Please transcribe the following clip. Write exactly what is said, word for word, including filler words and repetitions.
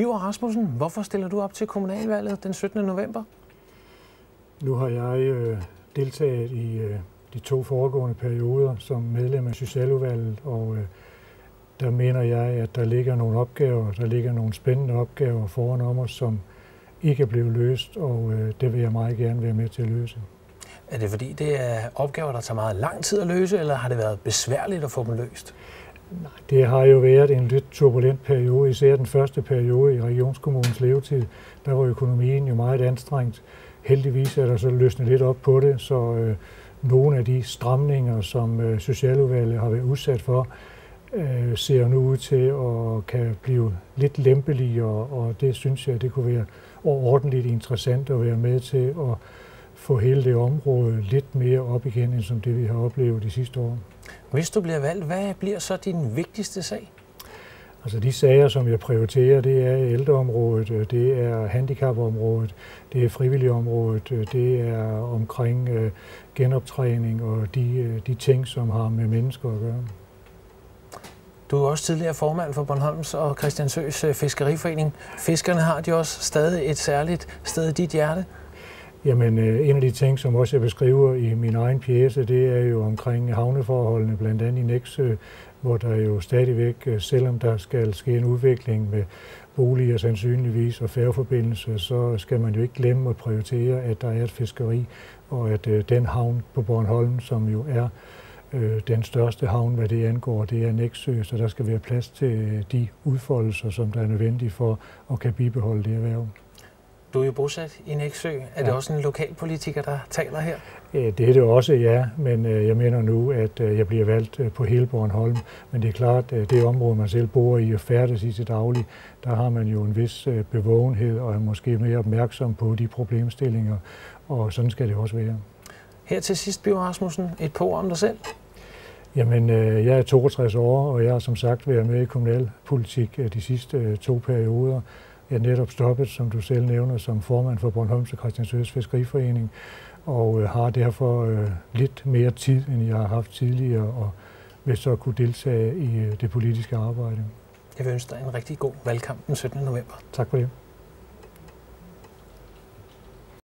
Birger Rasmussen, hvorfor stiller du op til kommunalvalget den syttende november? Nu har jeg øh, deltaget i øh, de to foregående perioder som medlem af Socialudvalget, og øh, der mener jeg, at der ligger nogle opgaver, der ligger nogle spændende opgaver foran om os, som ikke er blevet løst, og øh, det vil jeg meget gerne være med til at løse. Er det fordi, det er opgaver, der tager meget lang tid at løse, eller har det været besværligt at få dem løst? Nej, det har jo været en lidt turbulent periode, især den første periode i regionskommunens levetid. Der var økonomien jo meget anstrengt. Heldigvis er der så løsnet lidt op på det, så øh, nogle af de stramninger, som øh, Socialudvalget har været udsat for, øh, ser nu ud til at kan blive lidt lempeligere, og det synes jeg, det kunne være overordentligt interessant at være med til at få hele det område lidt mere op igen, end som det vi har oplevet de sidste år. Hvis du bliver valgt, hvad bliver så din vigtigste sag? Altså de sager, som jeg prioriterer, det er ældreområdet, det er handicapområdet, det er frivilligområdet, det er omkring øh, genoptræning og de, de ting, som har med mennesker at gøre. Du er også tidligere formand for Bornholms og Christiansøs Fiskeriforening. Fiskerne har de også stadig et særligt sted i dit hjerte? Jamen, en af de ting, som også jeg beskriver i min egen pjece, det er jo omkring havneforholdene, blandt andet i Nexø, hvor der jo stadigvæk, selvom der skal ske en udvikling med boliger sandsynligvis og færgeforbindelse, så skal man jo ikke glemme at prioritere, at der er et fiskeri, og at den havn på Bornholm, som jo er den største havn, hvad det angår, det er Nexø, så der skal være plads til de udfoldelser, som der er nødvendige for at kan bibeholde det erhverv. Du er jo bosat i Nexø. Er ja. Det også en lokalpolitiker, der taler her? Det er det også, ja, men jeg mener nu, at jeg bliver valgt på hele Bornholm. Men det er klart, at det område, man selv bor i og færdes i til daglig, der har man jo en vis bevågenhed og er måske mere opmærksom på de problemstillinger, og sådan skal det også være. Her til sidst, Birger Rasmussen, et par ord om dig selv. Jamen, jeg er toogtres år, og jeg har som sagt været med i kommunalpolitik de sidste to perioder. Jeg er netop stoppet, som du selv nævner, som formand for Bornholms og Christiansøs Fiskeriforening, og har derfor lidt mere tid, end jeg har haft tidligere, og vil så kunne deltage i det politiske arbejde. Jeg vil ønske dig en rigtig god valgkamp den syttende november. Tak for det.